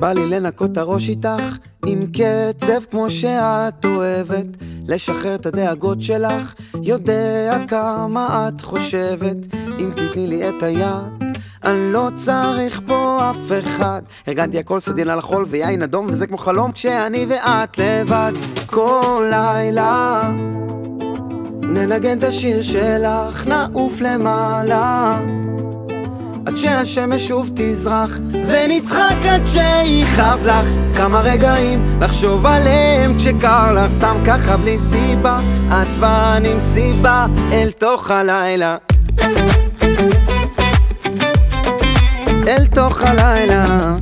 בא לי לנקות הראש איתך עם קצב כמו שאת אוהבת, לשחרר את הדאגות שלך, יודע כמה את חושבת. אם תתני לי את היד אני לא צריך פה אף אחד, ארגנתי הכל סדין על החול ויין אדום, וזה כמו חלום כשאני ואת לבד. כל לילה ננגן את השיר שלך, נעוף למעלה עד שהשמש שוב תזרח, ונצחק עד שיכאב לך. כמה רגעים לחשוב עליהם כשקר לך, סתם ככה בלי סיבה, את ואני מסיבה אל תוך הלילה, אל תוך הלילה.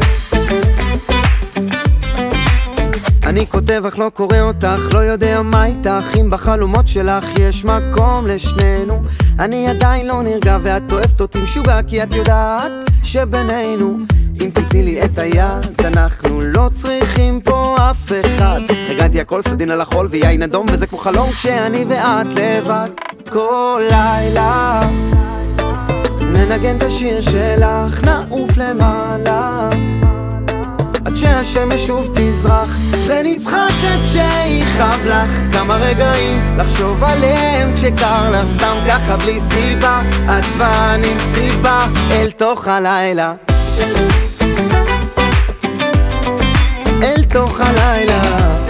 אני כותב אך לא קורא אותך, לא יודע מה איתך, אם בחלומות שלך יש מקום לשנינו. אני עדיין לא נרגע ואת אוהבת אותי משוגע, כי את יודעת שבינינו, אם תתני לי את היד אנחנו לא צריכים פה אף אחד. הגנתי הכל סדין על החול ויין אדום, וזה כמו חלום כשאני ואת לבד. כל לילה ננגן את השיר שלך, נעוף למעלה עד שהשמש שוב תזרח, ונצחק עד שיכאב לך. כמה רגעים לחשוב עליהם כשקר לך, סתם ככה בלי סיבה, את ואני מסיבה אל תוך הלילה, אל תוך הלילה.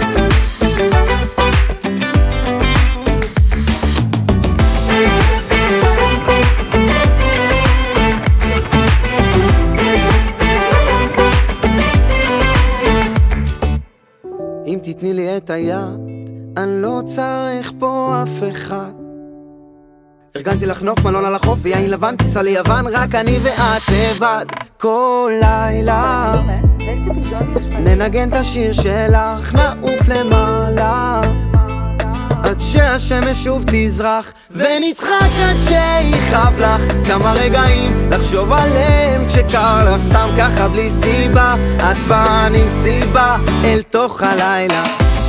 אם תתני לי את היד אני לא צריך פה אף אחד, ארגנתי לך נוף מלון על החוף ויין לבן, טיסה ליוון, רק אני ואת לבד. כל לילה ננגן את השיר שלך, נעוף למעלה עד שהשמש שוב תזרח, ונצחק עד שיכאב לך. כמה רגעים לחשוב עליהם כשקר לך, סתם ככה בלי סיבה, את ואני מסיבה אל תוך הלילה,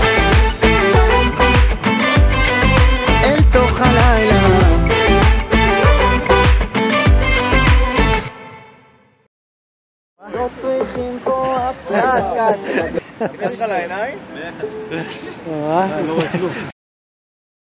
אל תוך הלילה. לא צריכים פה אף אחד. תיקח לך לעיניים? לא רואה כלום.